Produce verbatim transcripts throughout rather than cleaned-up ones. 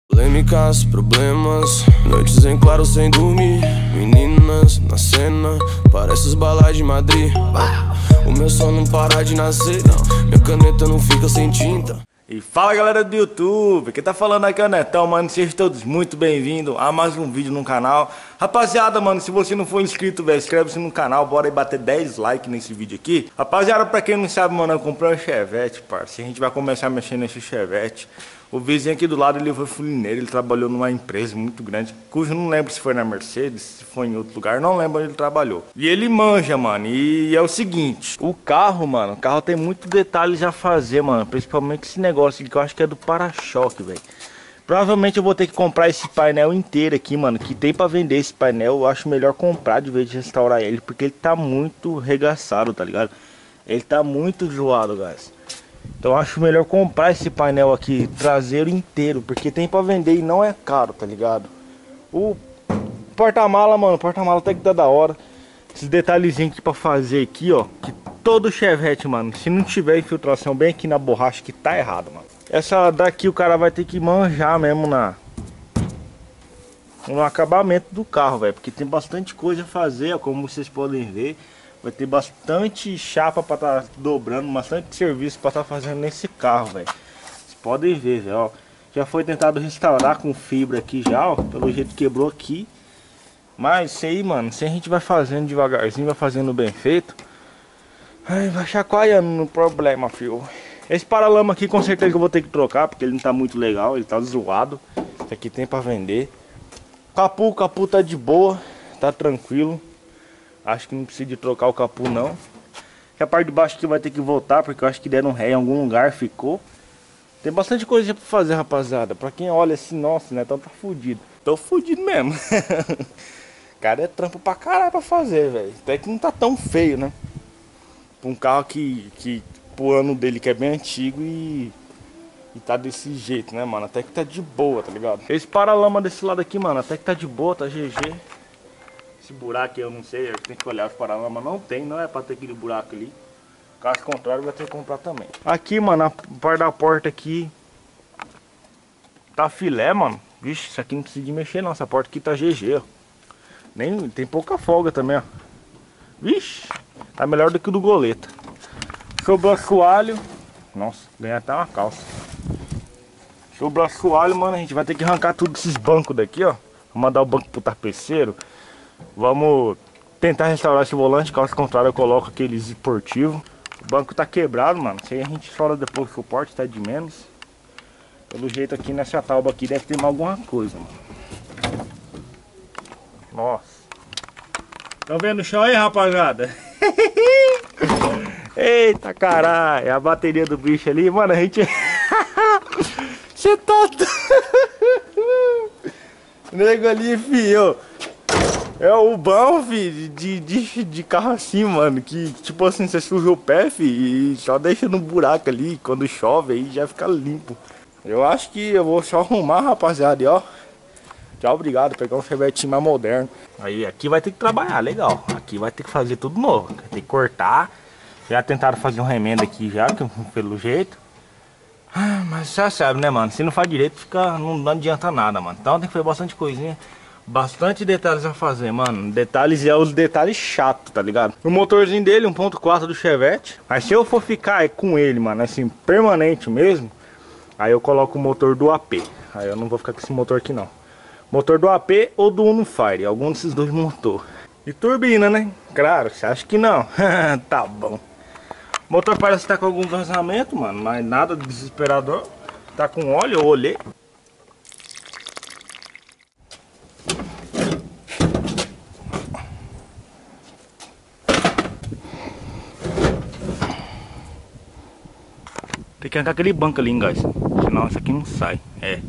Polêmicas, problemas, noites em claro sem dormir. Meninas na cena, parece os balais de Madrid. O meu som não para de nascer, não. Minha caneta não fica sem tinta. E fala galera do YouTube, quem tá falando aqui é o Netão, mano. Sejam todos muito bem-vindos a mais um vídeo no canal. Rapaziada, mano, se você não for inscrito, velho, inscreve-se no canal. Bora aí bater dez likes nesse vídeo aqui. Rapaziada, pra quem não sabe, mano, eu comprei um Chevette, parça. A gente vai começar a mexer nesse Chevette. O vizinho aqui do lado, ele foi fulineiro, ele trabalhou numa empresa muito grande, cujo não lembro se foi na Mercedes, se foi em outro lugar, não lembro onde ele trabalhou. E ele manja, mano, e é o seguinte, o carro, mano, o carro tem muito detalhes a fazer, mano, principalmente esse negócio aqui que eu acho que é do para-choque, velho. Provavelmente eu vou ter que comprar esse painel inteiro aqui, mano, que tem pra vender esse painel, eu acho melhor comprar de vez de restaurar ele, porque ele tá muito regaçado, tá ligado? Ele tá muito zoado, guys. Então acho melhor comprar esse painel aqui traseiro inteiro, porque tem pra vender e não é caro, tá ligado? O porta-mala, mano, o porta-mala até que tá da hora. Esses detalhezinhos aqui pra fazer aqui, ó, que todo Chevette, mano, se não tiver infiltração bem aqui na borracha, que tá errado, mano. Essa daqui o cara vai ter que manjar mesmo na no acabamento do carro, velho, porque tem bastante coisa a fazer, ó, como vocês podem ver. Vai ter bastante chapa pra tá dobrando, bastante serviço pra tá fazendo nesse carro, velho. Vocês podem ver, velho, ó. Já foi tentado restaurar com fibra aqui já, ó. Pelo jeito quebrou aqui. Mas isso aí, mano, se a gente vai fazendo devagarzinho, vai fazendo bem feito, ai, vai chacoalhando no problema, filho. Esse paralama aqui com certeza que eu vou ter que trocar, porque ele não tá muito legal, ele tá zoado. Esse aqui tem pra vender. Capu, o capu tá de boa, tá tranquilo. Acho que não precisa de trocar o capu não. E a parte de baixo aqui vai ter que voltar, porque eu acho que deram ré em algum lugar, ficou. Tem bastante coisa pra fazer, rapaziada. Pra quem olha assim, nossa, né, então tá fudido. Tô fudido mesmo. Cara, é trampo pra caralho pra fazer, velho. Até que não tá tão feio, né? Pra um carro que, que pro ano dele que é bem antigo e... E tá desse jeito, né, mano? Até que tá de boa, tá ligado? Esse paralama desse lado aqui, mano, até que tá de boa, tá G G. Esse buraco eu não sei, tem que olhar os paralamas, não tem, não é pra ter aquele buraco ali. Caso contrário, vai ter que comprar também. Aqui, mano, a parte da porta aqui tá filé, mano. Vixe, isso aqui não precisa de mexer não, essa porta aqui tá G G, ó. Nem, tem pouca folga também, ó. Vixe, tá melhor do que o do goleta. Sobrou assoalho. Nossa, ganhei até uma calça. Sobrou assoalho, mano, a gente vai ter que arrancar tudo esses bancos daqui, ó. Vou mandar o banco pro tapeceiro. Vamos tentar restaurar esse volante, caso contrário eu coloco aquele esportivo. O banco tá quebrado, mano. Isso aí a gente solda depois, o suporte tá de menos. Pelo jeito aqui nessa tábua aqui deve ter mais alguma coisa, mano. Nossa. Estão vendo o chão aí, rapaziada? Eita caralho, é a bateria do bicho ali, mano, a gente... Você tá... Nego ali, filho. É o bom, filho, de, de, de carro assim, mano, que tipo assim, você suja o pé, filho, e só deixa no buraco ali, quando chove aí já fica limpo. Eu acho que eu vou só arrumar, rapaziada, e ó, tchau, obrigado, pegar um Chevetinho mais moderno. Aí, aqui vai ter que trabalhar, legal, aqui vai ter que fazer tudo novo, vai ter que cortar. Já tentaram fazer um remendo aqui já, pelo jeito. Ah, mas já sabe, né, mano, se não faz direito, fica, não, não adianta nada, mano, então tem que fazer bastante coisinha. Bastante detalhes a fazer, mano. Detalhes é os detalhes chatos, tá ligado? O motorzinho dele, um ponto quatro do Chevette. Mas se eu for ficar com ele, mano, assim, permanente mesmo, aí eu coloco o motor do A P. Aí eu não vou ficar com esse motor aqui, não. Motor do A P ou do Uno Fire, algum desses dois motor. E turbina, né? Claro, você acha que não? Tá bom. O motor parece que tá com algum vazamento, mano, mas nada desesperador. Tá com óleo, eu olhei. Tem que arrancar aquele banco ali, guys. Senão isso aqui não sai. É.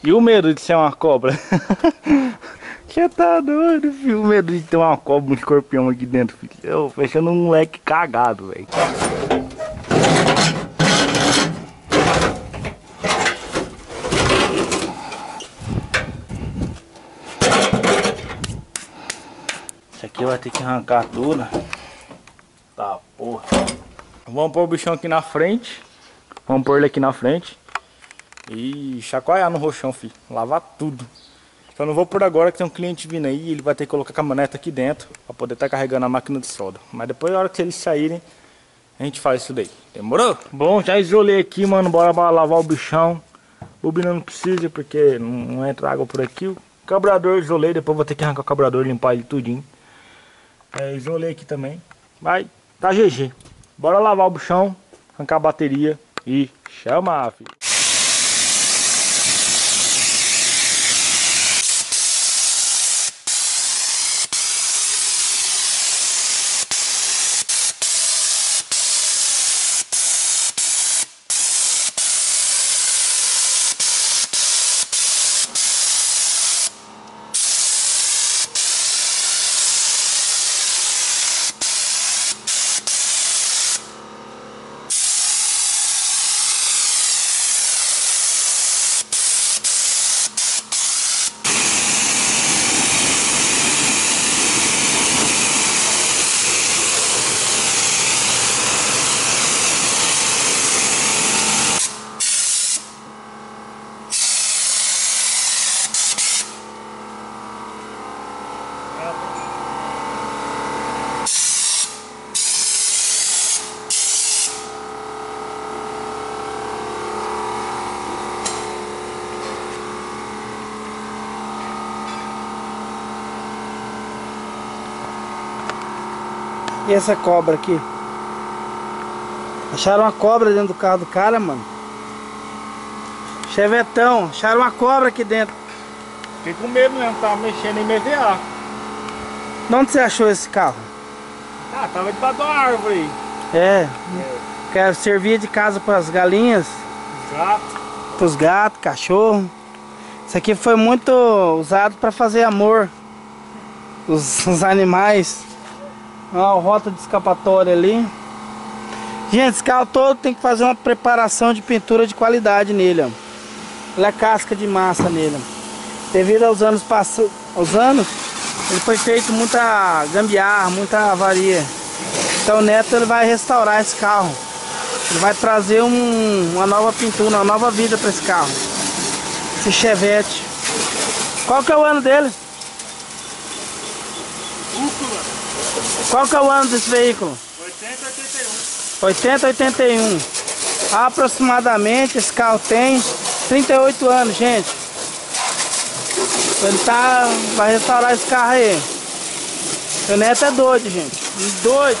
E o medo de ser uma cobra? Você tá doido, filho? O medo de ter uma cobra, um escorpião aqui dentro, filho. Eu fechando um moleque cagado, velho. Isso aqui vai ter que arrancar tudo. Tá, porra. Vamos pôr o bichão aqui na frente. Vamos pôr ele aqui na frente. E chacoalhar no roxão, filho. Lavar tudo. Só não vou por agora que tem um cliente vindo aí e ele vai ter que colocar a caminhonete aqui dentro para poder estar tá carregando a máquina de solda. Mas depois, na hora que eles saírem, a gente faz isso daí. Demorou? Bom, já isolei aqui, mano. Bora lavar o bichão. Bobina não precisa porque não, não entra água por aqui. O carburador isolei, depois vou ter que arrancar o carburador e limpar ele tudinho. É, isolei aqui também. Vai, tá G G. Bora lavar o bichão, arrancar a bateria e chama, filho. E essa cobra aqui? Acharam uma cobra dentro do carro do cara, mano. Chevetão, acharam uma cobra aqui dentro. Fiquei com medo mesmo, tava mexendo em M V A. De onde você achou esse carro? Ah, tava debaixo da árvore aí. É, É. que servia de casa para as galinhas, Exato. para os gatos, cachorro. Isso aqui foi muito usado para fazer amor. Os, os animais. Ó, a rota de escapatória ali. Gente, esse carro todo tem que fazer uma preparação de pintura de qualidade nele, ó. Olha a casca de massa nele, ó. Devido aos anos passados, aos anos, ele foi feito muita gambiarra, muita avaria. Então o Neto ele vai restaurar esse carro. Ele vai trazer um, uma nova pintura, uma nova vida para esse carro. Esse Chevette. Qual que é o ano dele? Qual que é o ano desse veículo? oitenta, oitenta e um. oitenta, oitenta e um. Aproximadamente esse carro tem trinta e oito anos, gente. Ele tá, vai restaurar esse carro aí. O Neto é doido, gente. Doido.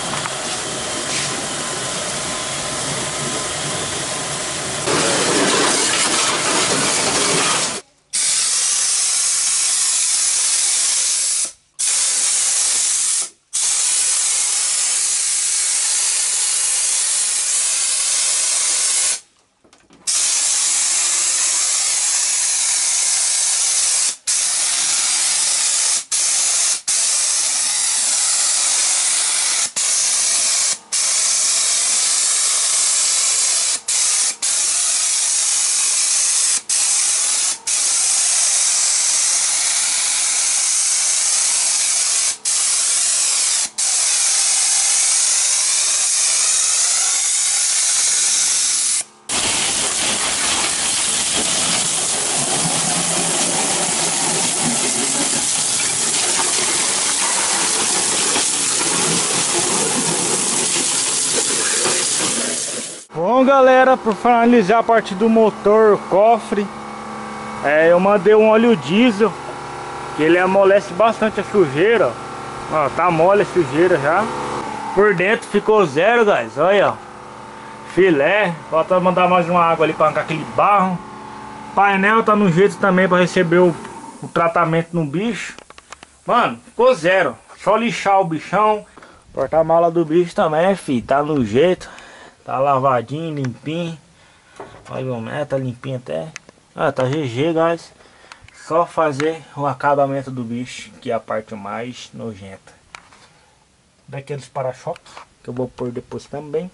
Bom, galera, para finalizar a parte do motor, cofre, é, eu mandei um óleo diesel, que ele amolece bastante a sujeira, ó, tá mole a sujeira já. Por dentro ficou zero, guys, olha, ó, filé, falta mandar mais uma água ali para arrancar aquele barro. Painel tá no jeito também para receber o, o tratamento no bicho. Mano, ficou zero, só lixar o bichão. Porta-mala do bicho também, fi, tá no jeito. Tá lavadinho, limpinho. Olha o meu, tá limpinho até. Ah, tá G G, guys. Só fazer o acabamento do bicho, que é a parte mais nojenta. Daqueles para-choques, que eu vou pôr depois também.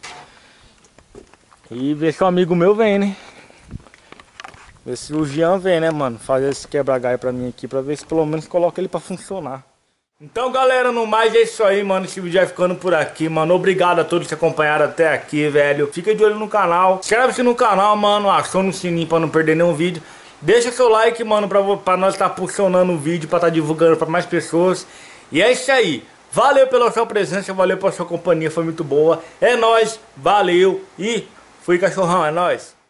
E ver se o amigo meu vem, né? Ver se o Jean vem, né, mano? Fazer esse quebra-galho pra mim aqui, pra ver se pelo menos coloca ele pra funcionar. Então, galera, no mais é isso aí, mano. Esse vídeo vai ficando por aqui, mano. Obrigado a todos que acompanharam até aqui, velho. Fica de olho no canal. Inscreve-se no canal, mano. Aciona o sininho pra não perder nenhum vídeo. Deixa seu like, mano, pra, pra nós estar tá funcionando o vídeo, pra estar tá divulgando pra mais pessoas. E é isso aí. Valeu pela sua presença, valeu pela sua companhia, foi muito boa. É nóis, valeu e fui, cachorrão, é nóis.